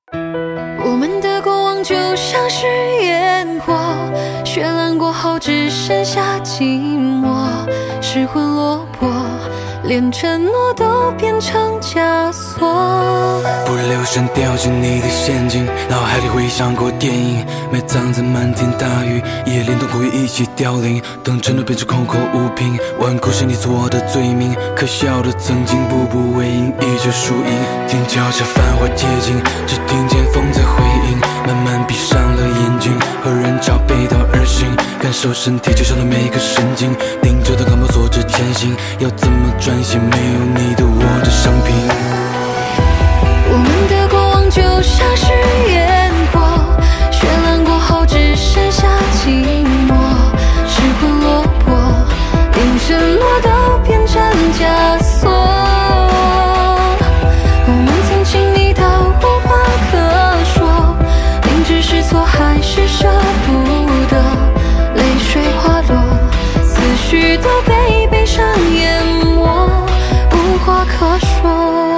我们的过往就像是烟火，绚烂过后只剩下寂寞，失魂落魄，连承诺都变成枷锁。 不留神掉进你的陷阱，脑海里回想过电影，埋葬在漫天大雨，也连同苦雨一起凋零，等承诺变成空口无凭，顽固是你做我的罪名，可笑的曾经步步为营，依旧输赢。天脚下繁华接近，只听见风在回应，慢慢闭上了眼睛，和人潮背道而行，感受身体就像的每个神经，盯着灯光摸索着前行，要怎么专心？没有你的我的生平。 我们的过往就像是烟火，绚烂过后只剩下寂寞，失魂落魄，连承诺都变成枷锁。我们曾经历到无话可说，明知是错还是舍不得，泪水滑落，思绪都被悲伤淹没，无话可说。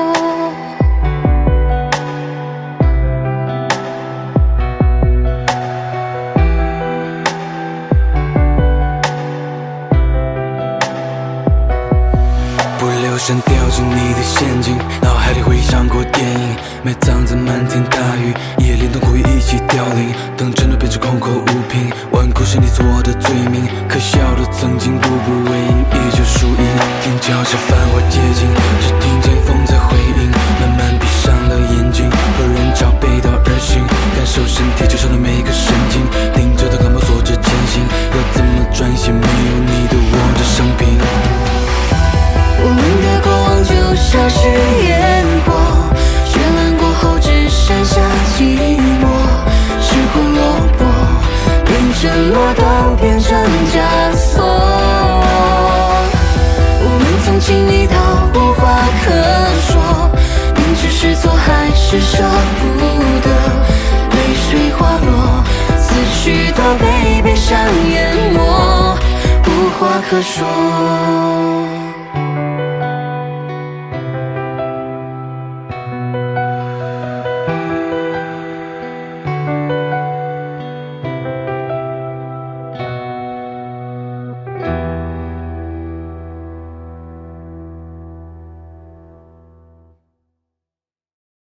不留神掉进你的陷阱，脑海里回想过电影，埋葬在漫天大雨，也连同苦雨一起凋零，等承诺变成空口无凭，顽固是你做我的罪名，可笑的曾经步步为营，依旧输赢。天脚下繁华接近，只听见风在回应，慢慢闭上了眼睛，和人潮背道而行，感受身体就像的每个神经，盯着灯光摸索着前行，要怎么专心？没有你的我的生平。 我们的过往就像是烟火，绚烂过后只剩下寂寞，失魂落魄，连承诺都变成枷锁。我们曾经历到无话可说，明知是错还是舍不得，泪水滑落，思绪都被悲伤淹没，无话可说。